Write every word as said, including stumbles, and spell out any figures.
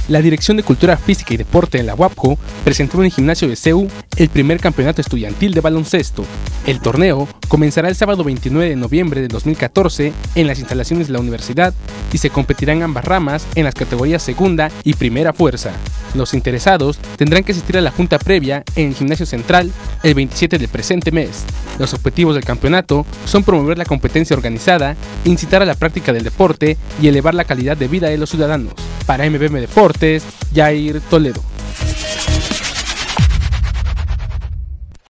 La Dirección de Cultura Física y Deporte de la UAPJO presentó en el gimnasio de C E U el primer campeonato estudiantil de baloncesto. El torneo comenzará el sábado veintinueve de noviembre de dos mil catorce en las instalaciones de la universidad y se competirán ambas ramas en las categorías segunda y primera fuerza. Los interesados tendrán que asistir a la junta previa en el gimnasio central el veintisiete del presente mes. Los objetivos del campeonato son promover la competencia organizada, incitar a la práctica del deporte y elevar la calidad de vida de los ciudadanos. Para M B M Deportes, Jair Toledo.